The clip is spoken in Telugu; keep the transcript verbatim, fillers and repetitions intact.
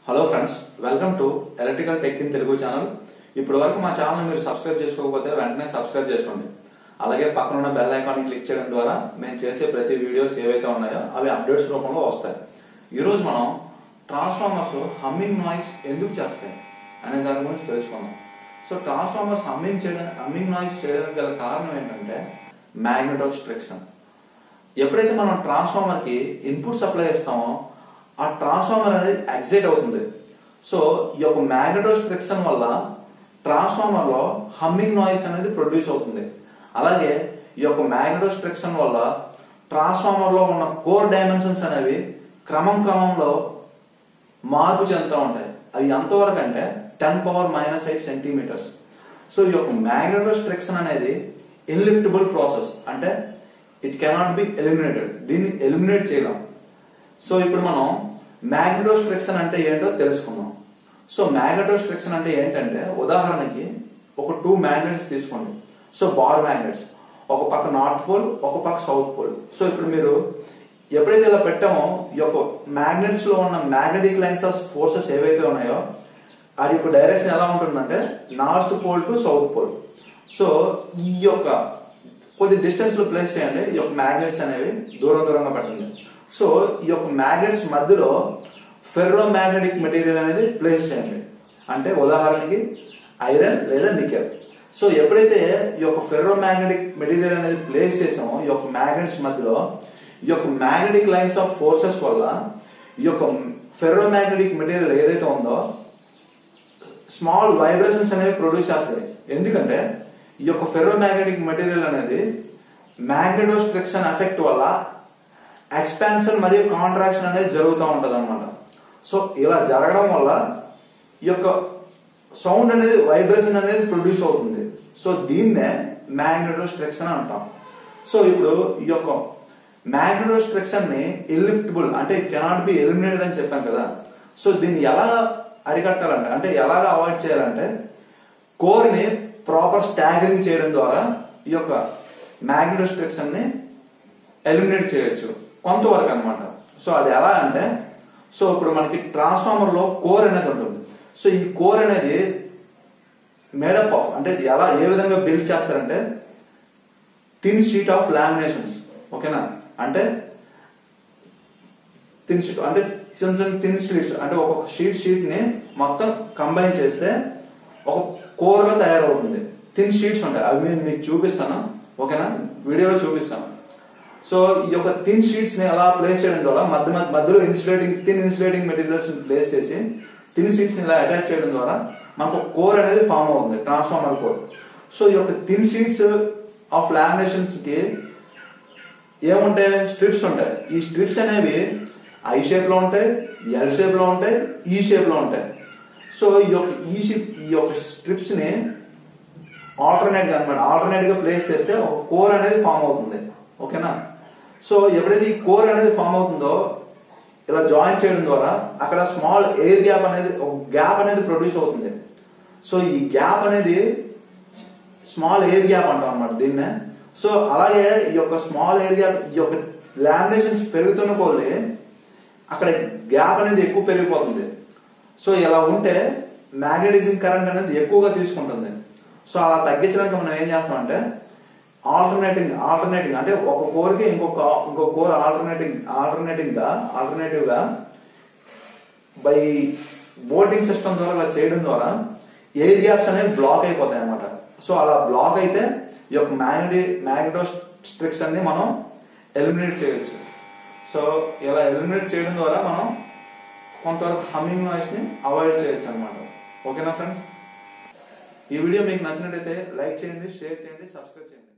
Hello friends, welcome to electrical tech in Telugu channel. ఇప్పటి వరకు మా ఛానల్ మీరు సబ్స్క్రైబ్ చేసుకోకపోతే వెంటనే సబ్స్క్రైబ్ చేసుకోండి. అలాగే పక్కన ఉన్న బెల్ ఐకాన్ క్లిక్ చేయడం ద్వారా మేము చేసే ప్రతి వీడియోస్ ఏవైతే ఉన్నాయో అవి అప్డేట్స్ రూపంలో వస్తాయి. ఈరోజు మనం ట్రాన్స్ఫార్మర్స్ హమ్మింగ్ నాయిస్ ఎందుకు చేస్తాయి అనే దాని గురించి తెలుసుకుందాం. సో ట్రాన్స్ఫార్మర్స్ హమ్మింగ్ చేయడం హమ్మింగ్ నాయిస్ చేయడానికి గల కారణం ఏంటంటే మ్యాగ్నెటోస్ట్రిక్షన్. ఎప్పుడైతే మనం ట్రాన్స్ఫార్మర్ కి ఇన్పుట్ సప్లై ఇస్తామో ఆ ట్రాన్స్ఫార్మర్ అనేది ఎగ్జైట్ అవుతుంది. సో ఈ యొక్క మ్యాగ్నెటోస్ట్రిక్షన్ వల్ల ట్రాన్స్ఫార్మర్ లో హమ్మింగ్ నాయిస్ అనేది ప్రొడ్యూస్ అవుతుంది. అలాగే ఈ యొక్క మ్యాగ్నెటోస్ట్రిక్షన్ వల్ల ట్రాన్స్ఫార్మర్ లో ఉన్న కోర్ డైమెన్షన్స్ అనేవి క్రమం క్రమంలో మార్పు చెందుతూ ఉంటాయి. అవి ఎంతవరకు అంటే ten power minus eight centimetres. So ఈ యొక్క మ్యాగ్నెటోస్ట్రిక్షన్ అనేది ఇన్లిఫ్టబుల్ ప్రాసెస్, అంటే ఇట్ కెనాట్ బి ఎలిమినేటెడ్. దీన్ని ఎలిమినేట్ చేయలేం. సో ఇప్పుడు మనం మ్యాగ్నెటోస్ట్రిక్షన్ అంటే ఏంటో తెలుసుకుందాం. సో మ్యాగ్నెటోస్ట్రిక్షన్ అంటే ఏంటంటే, ఉదాహరణకి ఒక టూ మ్యాగ్నెట్స్ తీసుకోండి. సో బార్ మ్యాగ్నెట్స్, ఒక పక్క నార్త్ పోల్, ఒక పక్క సౌత్ పోల్. సో ఇప్పుడు మీరు ఎప్పుడైతే ఇలా పెట్టామో ఈ యొక్క మ్యాగ్నెట్స్ లో ఉన్న మ్యాగ్నెటిక్ లైన్స్ ఆఫ్ ఫోర్సెస్ ఏవైతే ఉన్నాయో అది యొక్క డైరెక్షన్ ఎలా ఉంటుందంటే north pole to south pole. So ఈ యొక్క కొద్ది డిస్టెన్స్ లో ప్లేస్ చేయండి. ఈ యొక్క మ్యాగ్నెట్స్ అనేవి దూరం దూరంగా పెట్టండి. సో ఈ యొక్క మ్యాగ్నెట్స్ మధ్యలో ఫెర్రో మ్యాగ్నెటిక్ మెటీరియల్ అనేది ప్లేస్ చేయండి. అంటే ఉదాహరణకి ఐరన్ లేదా నికెల్. సో ఎప్పుడైతే ఈ యొక్క ఫెర్రో మ్యాగ్నెటిక్ మెటీరియల్ అనేది ప్లేస్ చేసామో ఈ యొక్క మ్యాగ్నెట్స్ మధ్యలో ఈ యొక్క మ్యాగ్నెటిక్ లైన్స్ ఆఫ్ ఫోర్సెస్ వల్ల ఈ యొక్క ఫెర్రో మ్యాగ్నెటిక్ మెటీరియల్ ఏదైతే ఉందో స్మాల్ వైబ్రేషన్స్ అనేవి ప్రొడ్యూస్ చేస్తాయి. ఎందుకంటే ఈ యొక్క ఫెర్రో మ్యాగ్నెటిక్ మెటీరియల్ అనేది మ్యాగ్నెటోస్ట్రిక్షన్ ఎఫెక్ట్ వల్ల ఎక్స్పాన్షన్ మరియు కాంట్రాక్షన్ అనేది జరుగుతూ ఉంటది అనమాట. సో ఇలా జరగడం వల్ల ఈ యొక్క సౌండ్ అనేది వైబ్రేషన్ అనేది ప్రొడ్యూస్ అవుతుంది. సో దీన్నే మ్యాగ్నెటోస్ట్రిక్షన్ అంటాం. సో ఇప్పుడు ఈ యొక్క మ్యాగ్నెటోస్ట్రిక్షన్ ని ఇన్లిఫ్టబుల్ అంటే ఇట్ కెనాట్ బి ఎలిమినేటెడ్ అని చెప్పాం కదా. సో దీన్ని ఎలా అరికట్టాలంటే అంటే ఎలాగా అవాయిడ్ చేయాలంటే కోర్ ని ప్రాపర్ స్టాగరింగ్ చేయడం ద్వారా ఈ యొక్క మ్యాగ్నెటోస్ట్రిక్షన్ ని ఎలిమినేట్ చేయొచ్చు కొంతవరకు అనమాట. సో అది ఎలా అంటే, సో ఇప్పుడు మనకి ట్రాన్స్ఫార్మర్ లో కోర్ అనేది ఉంటుంది. సో ఈ కోర్ అనేది మేడప్ ఆఫ్ అంటే ఎలా ఏ విధంగా బిల్డ్ చేస్తారంటే థిన్ షీట్ ఆఫ్ లామినేషన్స్. ఓకేనా, అంటే థిన్ షీట్ అంటే చిన్న చిన్న థిన్ షీట్స్ అంటే ఒక్కొక్క షీట్ షీట్ ని మొత్తం కంబైన్ చేస్తే ఒక కోర్ గా తయారవుతుంది. థిన్ షీట్స్ ఉంటాయి, అవి నేను మీకు చూపిస్తాను. ఓకేనా, వీడియోలో చూపిస్తాను. సో ఈ యొక్క థిన్ షీట్స్ ని అలా ప్లేస్ చేయడం ద్వారా మధ్య మధ్యలో insulating thin insulating materials place చేసి థిన్ షీట్స్ ని ఇలా అటాచ్ చేయడం ద్వారా మనకు కోర్ అనేది ఫామ్ అవుతుంది, ట్రాన్స్ఫార్మర్ కోర్. సో ఈ యొక్క థిన్ షీట్స్ ఆఫ్ లామినేషన్స్ కి ఏముంటాయి, స్ట్రిప్స్ ఉంటాయి. ఈ స్ట్రిప్స్ అనేవి ఐ షేప్ లో ఉంటాయి, ఎల్ షేప్ లో ఉంటాయి, ఈ షేప్ లో ఉంటాయి. సో ఈ యొక్క ఈ ఈ యొక్క స్ట్రిప్స్ ని ఆల్టర్నేట్ గా అనమాట ఆల్టర్నేట్ గా ప్లేస్ చేస్తే ఒక కోర్ అనేది ఫామ్ అవుతుంది. ఓకేనా, సో ఎప్పుడైతే ఈ కోర్ అనేది ఫామ్ అవుతుందో ఇలా జాయిన్ చేయడం ద్వారా అక్కడ స్మాల్ ఎయిర్ గ్యాప్ అనేది ఒక గ్యాప్ అనేది ప్రొడ్యూస్ అవుతుంది. సో ఈ గ్యాప్ అనేది స్మాల్ ఎయిర్ గ్యాప్ అంటాం అనమాట దీన్నే. సో అలాగే ఈ యొక్క స్మాల్ ఎయిర్ గ్యాప్ ఈ యొక్క లామినేషన్స్ పెరుగుతున్న కొద్దీ అక్కడ గ్యాప్ అనేది ఎక్కువ పెరిగిపోతుంది. సో ఇలా ఉంటే మ్యాగ్నెటిజింగ్ కరెంట్ అనేది ఎక్కువగా తీసుకుంటుంది. సో అలా తగ్గించడానికి మనం ఏం చేస్తామంటే ఆల్టర్నేటింగ్ ఆల్టర్నేటింగ్ అంటే ఒక కోర్ కి ఇంకొక ఇంకొక కోర్ ఆల్టర్నేటింగ్ ఆల్టర్నేటింగ్ గా ఆల్టర్నేటివ్ గా బై బోల్టింగ్ సిస్టమ్ ద్వారా అలా చేయడం ద్వారా ఎయిర్ గ్యాప్స్ అనేవి బ్లాక్ అయిపోతాయి అనమాట. సో అలా బ్లాక్ అయితే ఈ యొక్క మ్యాగ్నెటి మ్యాగ్నెటోస్ట్రిక్షన్ ని మనం ఎలిమినేట్ చేయొచ్చు. సో ఇలా ఎలిమినేట్ చేయడం ద్వారా మనం కొంతవరకు హమ్మింగ్ నాయిస్ ని అవాయిడ్ చేయొచ్చు అనమాట. ఓకేనా ఫ్రెండ్స్, ఈ వీడియో మీకు నచ్చినట్లయితే లైక్ చేయండి, షేర్ చేయండి, సబ్స్క్రైబ్ చేయండి.